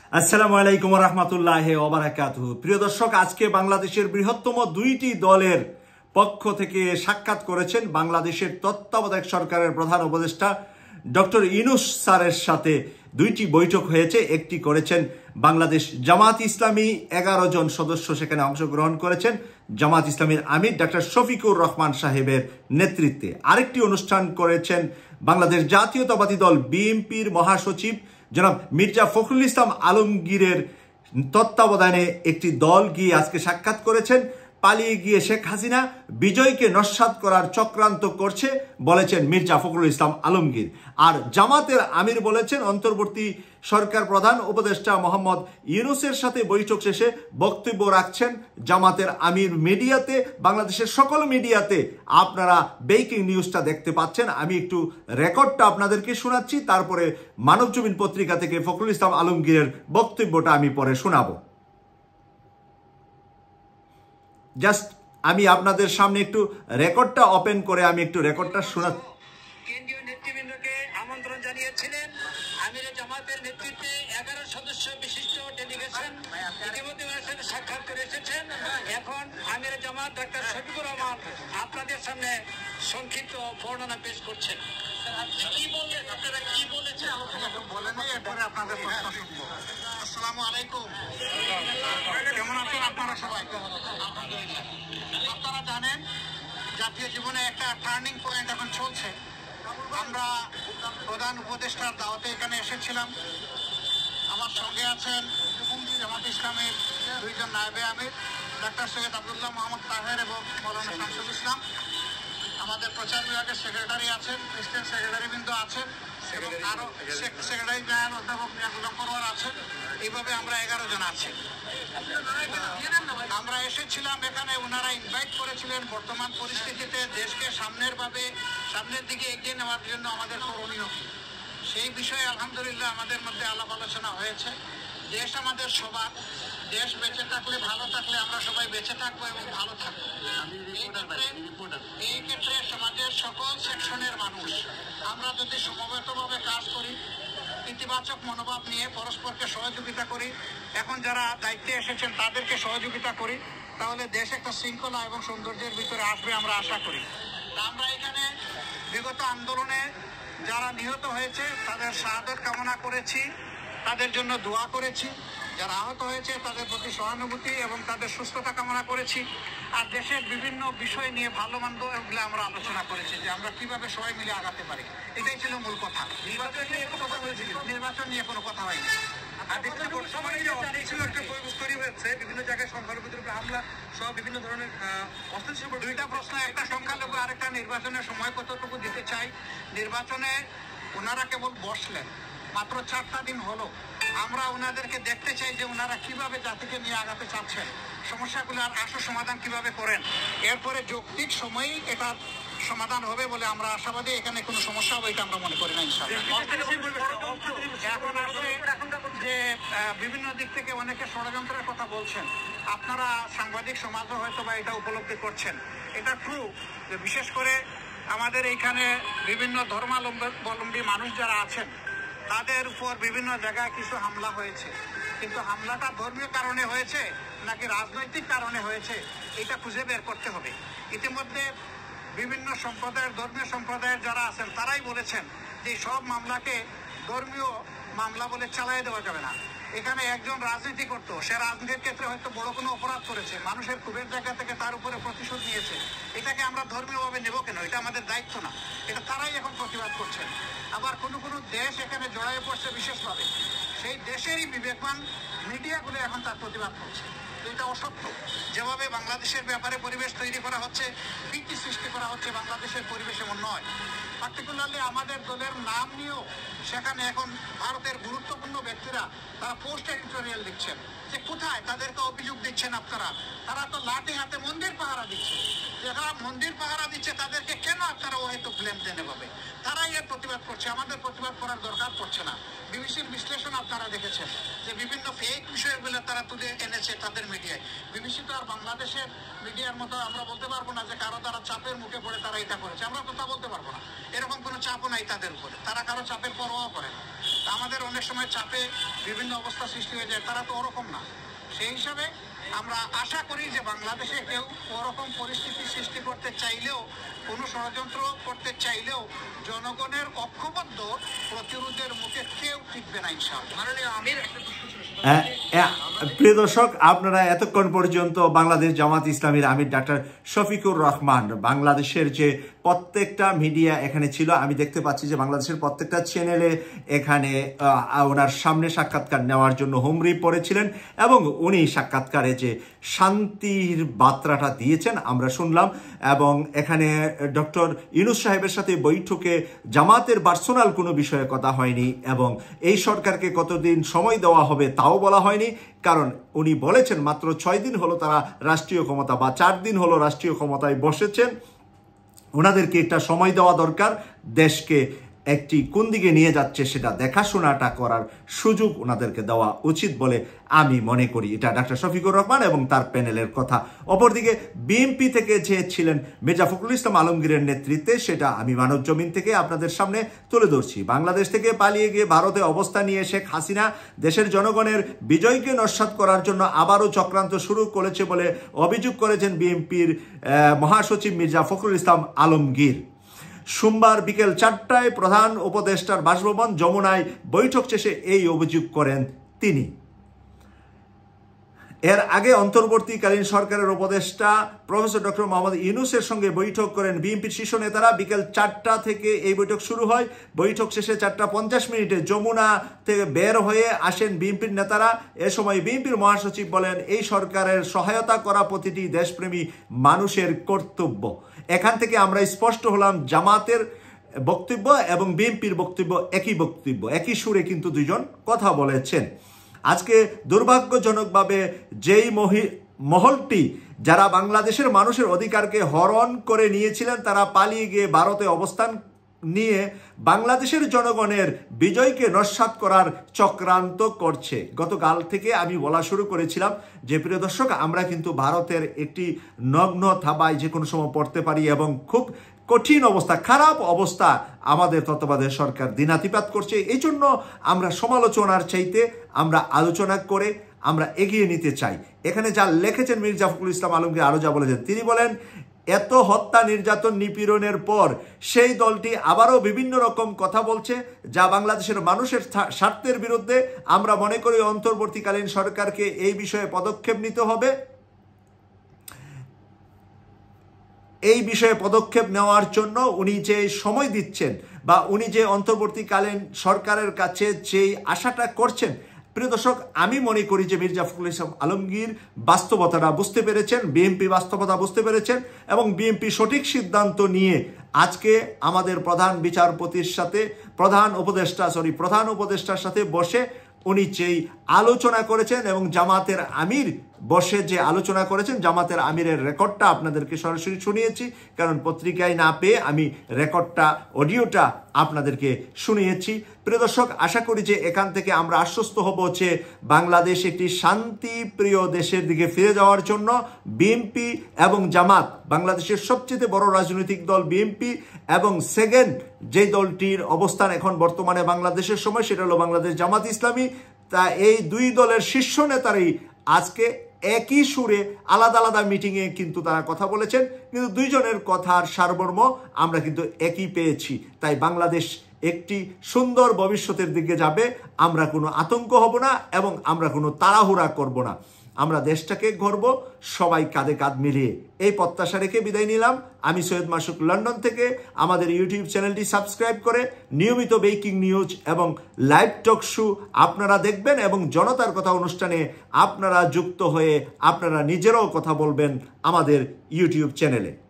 আসসালামু আলাইকুম ওয়া রাহমাতুল্লাহি ওয়া বারাকাতুহু। প্রিয় দর্শক, আজকে বাংলাদেশের বৃহত্তম দুইটি দলের পক্ষ থেকে সাক্ষাৎ করেছেন বাংলাদেশের তত্ত্বাবধায়ক সরকারের প্রধান উপদেষ্টা ডক্টর ইউনূস স্যারের সাথে। দুইটি বৈঠক হয়েছে, একটি করেছেন বাংলাদেশ জামাত ইসলামী, 11 জন সদস্য সেখানে অংশগ্রহণ করেছেন জামাত ইসলামীর আমির ডক্টর শফিকুর রহমান সাহেবের নেতৃত্বে। আরেকটি অনুষ্ঠান করেছেন বাংলাদেশ জাতীয়তাবাদী দল বিএনপির মহাসচিব জনাব মির্জা ফখরুল ইসলাম আলমগীরের তত্ত্বাবধানে একটি দল গিয়ে আজকে সাক্ষাৎ করেছেন। পালিয়ে গিয়ে শেখ হাসিনা বিজয়কে নস্যাৎ করার চক্রান্ত করছে বলেছেন মির্জা ফখরুল ইসলাম আলমগীর। আর জামাতের আমির বলেছেন অন্তর্বর্তী সরকার প্রধান উপদেষ্টা মোহাম্মদ ইউনূসের সাথে বৈঠক শেষে বক্তব্য রাখছেন জামাতের আমির। মিডিয়াতে, বাংলাদেশের সকল মিডিয়াতে আপনারা ব্রেকিং নিউজটা দেখতে পাচ্ছেন। আমি একটু রেকর্ডটা আপনাদেরকে শোনাচ্ছি, তারপরে মানবজমিন পত্রিকা থেকে ফখরুল ইসলাম আলমগীরের বক্তব্যটা আমি পরে শোনাবো। জাস্ট আমি আপনাদের সামনে একটু রেকর্ডটা ওপেন করে আমি একটু রেকর্ডটা শোনা। কেন্দ্রীয় নেতৃবৃন্দকে আমন্ত্রণ জানিয়েছিলেন আমিরে জামাতের নেতৃত্বে 11 সদস্য বিশিষ্ট ডেলিগেশন ইতিমধ্যে ওনার সাথে সাক্ষাৎ করে এসেছেন। এখন আমিরে জামাত ডক্টর শফিকুর রহমান আপনাদের সামনে সংক্ষিপ্ত বর্ণনা পেশ করছেন। কি বললেন, আপনারা কি বলেছেন বলেন, এরপরে আপনাদের প্রশ্ন শুনবো। আসসালামু আলাইকুম, কেমন আছেন আপনারা সবাই? আলহামদুলিল্লাহ। আপনারা জানেন জাতীয় জীবনে একটা টার্নিং পয়েন্ট এখন চলছে। আমরা প্রধান উপদেষ্টার দাওয়াতে এখানে এসেছিলাম। আমার সঙ্গে আছেন জামাত ইসলামের 2 জন নায়েবে আমির ডাক্তার সৈয়দ আব্দুল্লাহ মোহাম্মদ তাহের এবং মৌলানা শামসুল ইসলাম। আমাদের প্রচার বিভাগের সেক্রেটারি আছেন, প্রেসিডেন্ট সেক্রেটারি বৃন্দ আছেন, এবং আরো সেক্রেটারি জেনারেল অধ্যাপক মিয়াগুলাম পরোয়ার আছেন। এইভাবে আমরা 11 জন আছি। আমরা এসেছিলাম এখানে, ওনারা ইনভাইট করেছিলেন বর্তমান পরিস্থিতিতে দেশকে সামনের দিকে এগিয়ে নেওয়ার জন্য আমাদের করণীয় কি, সেই বিষয়ে আলহামদুলিল্লাহ আমাদের মধ্যে আলাপ আলোচনা হয়েছে। দেশ আমাদের সবার, দেশ বেঁচে থাকলে, ভালো থাকলে আমরা সবাই বেঁচে থাকবো এবং ভালো থাকবো। এই ক্ষেত্রে সমাজের সকল সেকশনের মানুষ আমরা যদি সমবেতভাবে কাজ করি, ইতিবাচক মনোভাব নিয়ে পরস্পরকে সহযোগিতা করি, এখন যারা দায়িত্বে এসেছেন তাদেরকে সহযোগিতা করি, তাহলে দেশ একটা শৃঙ্খলা এবং সৌন্দর্যের ভিতরে আসবে আমরা আশা করি। আমরা এখানে বিগত আন্দোলনে যারা নিহত হয়েছে তাদের শাহাদাত কামনা করেছি, তাদের জন্য দোয়া করেছি। যারা আহত হয়েছে তাদের প্রতি সহানুভূতি এবং তাদের সুস্থতা কামনা করেছি। আর দেশের বিভিন্ন বিষয় নিয়ে ভালো মন্দ এগুলো আমরা আলোচনা করেছি যে আমরা কিভাবে সবাই মিলে আগাতে পারি। এটাই ছিল মূল কথা। নির্বাচন নিয়ে কোনো কথা হয়েছিল? নির্বাচন নিয়ে কোনো কথা হয়নি। আর বিভিন্ন জায়গায় সংখ্যালঘুদের উপরে হামলা সহ বিভিন্ন ধরনের অস্ত্র। 2টা প্রশ্ন, একটা সংখ্যালঘু আরেকটা নির্বাচনের সময় কতটুকু দিতে চাই। নির্বাচনে ওনারা কেবল বসলেন, মাত্র 4টা দিন হলো। আমরা ওনাদেরকে দেখতে চাই যে ওনারা কিভাবে জাতিকে নিয়ে আগাতে চাচ্ছেন, সমস্যাগুলো আর আসল সমাধান কিভাবে করেন। এরপরে যৌক্তিক সময়েই এটা সমাধান হবে বলে আমরা আশাবাদী। এখানে কোনো সমস্যা হবে এটা আমরা মনে করি না ইনশাআল্লাহ। এখন আসলে যে বিভিন্ন দিক থেকে অনেকে ষড়যন্ত্রের কথা বলছেন, আপনারা সাংবাদিক সমাজও হয়তো বা এটা উপলব্ধি করছেন। এটা ট্রু যে বিশেষ করে আমাদের এইখানে বিভিন্ন ধর্মাবলম্বী মানুষ যারা আছেন তাদের উপর বিভিন্ন জায়গায় কিছু হামলা হয়েছে, কিন্তু হামলাটা ধর্মীয় কারণে হয়েছে নাকি রাজনৈতিক কারণে হয়েছে এটা খুঁজে বের করতে হবে। ইতিমধ্যে বিভিন্ন সম্প্রদায়ের, ধর্মীয় সম্প্রদায়ের যারা আছেন তারাই বলেছেন যে সব মামলাকে ধর্মীয় মামলা বলে চালিয়ে দেওয়া যাবে না। এখানে একজন রাজনীতি করতো, সে রাজনীতির ক্ষেত্রে হয়তো বড় কোনো অপরাধ করেছে, মানুষের ক্ষোভের জায়গা থেকে তার উপরে প্রতিশোধ নিয়েছে, এটাকে আমরা ধর্মীয়ভাবে নেব কেন? এটা আমাদের দায়িত্ব না। এটা তারাই এখন প্রতিবাদ করছেন। আবার কোনো কোনো দেশ এখানে জড়াইয়ে পড়ছে বিশেষভাবে, সেই দেশেরই বিবেকবান মিডিয়াগুলো এখন তার প্রতিবাদ করছে। এটা অসত্য। যেভাবে বাংলাদেশের ব্যাপারে পরিবেশ তৈরি করা হচ্ছে, ভীতি সৃষ্টি করা হচ্ছে, বাংলাদেশের পরিবেশ এমন নয়। পার্টিকুলারলি আমাদের দলের নাম নিয়েও সেখানে এখন ভারতের গুরুত্বপূর্ণ ব্যক্তিরা তারা পোস্ট এডিটোরিয়াল দিচ্ছেন যে কোথায় তাদেরকে অভিযোগ দিচ্ছেন আপনারা। তারা তো লাঠি হাতে মন্দির পাহারা দিচ্ছে, যারা মন্দির পাহারা দিচ্ছে তাদেরকে কেন আপনারা হয়তো ব্লেম দেন এভাবে? তারাই এর প্রতিবাদ করছে, আমাদের প্রতিবাদ করার দরকার পড়ছে না। বিবিসির বিশ্লেষণ আপনারা দেখেছেন যে বিভিন্ন ফেক বিষয়গুলো তারা তুলে এনেছে তাদের মিডিয়ায়। বিবিসি তো আর বাংলাদেশের মিডিয়ার মতো আমরা বলতে পারবো না যে কারো তারা চাপের মুখে পড়ে তারা এটা করেছে, আমরা কথা বলতে পারবো না। এরকম কোনো চাপও নাই তাদের উপরে, তারা কারো চাপের পরোয়া করে না। আমাদের অনেক সময় চাপে বিভিন্ন অবস্থা সৃষ্টি হয়ে যায়, তারা তো ওরকম না। সেই হিসাবে আমরা আশা করি যে বাংলাদেশে কেউ ওরকম পরিস্থিতি সৃষ্টি করতে চাইলেও, কোনো ষড়যন্ত্র করতে চাইলেও জনগণের ঐক্যবদ্ধ প্রতিরোধের মুখে কেউ টিকবে না ইনশাআল্লাহ। মাননীয় আমির, একটা প্রশ্ন ছিল। প্রিয় দর্শক, আপনারা এতক্ষণ পর্যন্ত বাংলাদেশ জামাত ইসলামীর আমির ডাক্তার শফিকুর রহমান বাংলাদেশের যে প্রত্যেকটা মিডিয়া এখানে ছিল, আমি দেখতে পাচ্ছি যে বাংলাদেশের প্রত্যেকটা চ্যানেলে এখানে ওনার সামনে সাক্ষাৎকার নেওয়ার জন্য হুমড়ি পড়েছিলেন এবং উনি সাক্ষাৎকারে যে শান্তির বার্তাটা দিয়েছেন আমরা শুনলাম। এবং এখানে ডক্টর ইউনূস সাহেবের সাথে বৈঠকে জামাতের পার্সোনাল কোনো বিষয়ে কথা হয়নি এবং এই সরকারকে কতদিন সময় দেওয়া হবে তাও বলা হয়নি, কারণ উনি বলেছেন মাত্র 6 দিন হলো তারা রাষ্ট্রীয় ক্ষমতা বা 4 দিন হলো রাষ্ট্রীয় ক্ষমতায় বসেছেন, ওনাদেরকে একটা সময় দেওয়া দরকার, দেশকে একটি কোন দিকে নিয়ে যাচ্ছে সেটা দেখাশোনাটা করার সুযোগ ওনাদেরকে দেওয়া উচিত বলে আমি মনে করি। এটা ডাক্তার শফিকুর রহমান এবং তার প্যানেলের কথা। অপরদিকে বিএনপি থেকে যে ছিলেন মির্জা ফখরুল ইসলাম আলমগীরের নেতৃত্বে, সেটা আমি মানব জমিন থেকে আপনাদের সামনে তুলে ধরছি। বাংলাদেশ থেকে পালিয়ে গিয়ে ভারতে অবস্থান নিয়ে শেখ হাসিনা দেশের জনগণের বিজয়কে নস্যাৎ করার জন্য আবারও চক্রান্ত শুরু করেছে বলে অভিযোগ করেছেন বিএনপির মহাসচিব মির্জা ফখরুল ইসলাম আলমগীর। সোমবার বিকেল 4টায় প্রধান উপদেষ্টার বাসভবন যমুনায় বৈঠক শেষে এই অভিযোগ করেন তিনি। এর আগে অন্তর্বর্তীকালীন সরকারের উপদেষ্টা প্রফেসর ডক্টর মোহাম্মদ ইউনূসের সঙ্গে বৈঠক করেন বিএনপির শীর্ষ নেতারা। বিকেল 4টা থেকে এই বৈঠক শুরু হয়। বৈঠক শেষে 4:50 যমুনা থেকে বের হয়ে আসেন বিএনপির নেতারা। এ সময় বিএনপির মহাসচিব বলেন, এই সরকারের সহায়তা করা প্রতিটি দেশপ্রেমী মানুষের কর্তব্য। এখান থেকে আমরা স্পষ্ট হলাম, জামাতের বক্তব্য এবং বিএনপির বক্তব্য একই বক্তব্য, একই সুরে কিন্তু দুজন কথা বলেছেন। আজকে দুর্ভাগ্যজনকভাবে যেই মহলটি যারা বাংলাদেশের মানুষের অধিকারকে হরণ করে নিয়েছিলেন, তারা পালিয়ে গিয়ে ভারতে অবস্থান নিয়ে বাংলাদেশের জনগণের বিজয়কে নস্যাৎ করার চক্রান্ত করছে। গতকাল থেকে আমি বলা শুরু করেছিলাম যে প্রিয় দর্শক, আমরা কিন্তু ভারতের একটি নগ্ন থাবায় যে কোনো সময় পড়তে পারি এবং খুব কঠিন অবস্থা, খারাপ অবস্থা আমাদের তত্ত্বাবধায়ক সরকার দিনাতিপাত করছে। এই জন্য আমরা সমালোচনার চাইতে আমরা আলোচনা করে আমরা এগিয়ে নিতে চাই। এখানে যা লিখেছেন মির্জা ফখরুল ইসলাম আলমগীর আরও যা বলেছেন, তিনি বলেন, এত হত্যা নির্যাতন নিপীড়নের পর সেই দলটি আবারও বিভিন্ন রকম কথা বলছে যা বাংলাদেশের মানুষের স্বার্থের বিরুদ্ধে। আমরা মনে করি অন্তর্বর্তীকালীন সরকারকে এই বিষয়ে পদক্ষেপ নিতে হবে। এই বিষয়ে পদক্ষেপ নেওয়ার জন্য উনি যে সময় দিচ্ছেন বা উনি যে অন্তর্বর্তীকালীন সরকারের কাছে যেই আশাটা করছেন, প্রিয় দর্শক, আমি মনে করি যে মির্জা ফখরুল ইসলাম আলমগীর বাস্তবতাটা বুঝতে পেরেছেন, বিএনপি বাস্তবতা বুঝতে পেরেছেন এবং বিএনপি সঠিক সিদ্ধান্ত নিয়ে আজকে আমাদের প্রধান বিচারপতির সাথে প্রধান উপদেষ্টার সাথে বসে উনি যেই আলোচনা করেছেন এবং জামাতের আমির বসে যে আলোচনা করেছেন, জামাতের আমিরের রেকর্ডটা আপনাদেরকে সরাসরি শুনিয়েছি, কারণ পত্রিকায় না পেয়ে আমি রেকর্ডটা, অডিওটা আপনাদেরকে শুনিয়েছি। প্রিয় দর্শক, আশা করি যে এখান থেকে আমরা আশ্বস্ত হব যে বাংলাদেশ একটি শান্তিপ্রিয় দেশের দিকে ফিরে যাওয়ার জন্য বিএনপি এবং জামাত, বাংলাদেশের সবচেয়ে বড় রাজনৈতিক দল বিএনপি এবং সেকেন্ড যে দলটির অবস্থান এখন বর্তমানে বাংলাদেশের সময়, সেটা হলো বাংলাদেশ জামাত ইসলামী। তা এই দুই দলের শীর্ষ নেতারাই আজকে একই সুরে আলাদা আলাদা মিটিংয়ে কিন্তু তারা কথা বলেছেন, কিন্তু দুইজনের কথার সারমর্ম আমরা কিন্তু একই পেয়েছি। তাই বাংলাদেশ একটি সুন্দর ভবিষ্যতের দিকে যাবে। আমরা কোনো আতঙ্ক হব না এবং আমরা কোনো তাড়াহুড়া করব না। আমরা দেশটাকে গড়ব সবাই কাঁধে কাঁধ মিলিয়ে। এই প্রত্যাশা রেখে বিদায় নিলাম। আমি সৈয়দ মাসুক, লন্ডন থেকে। আমাদের ইউটিউব চ্যানেলটি সাবস্ক্রাইব করে নিয়মিত ব্রেকিং নিউজ এবং লাইভ টক শো আপনারা দেখবেন এবং জনতার কথা অনুষ্ঠানে আপনারা যুক্ত হয়ে আপনারা নিজেরাও কথা বলবেন আমাদের ইউটিউব চ্যানেলে।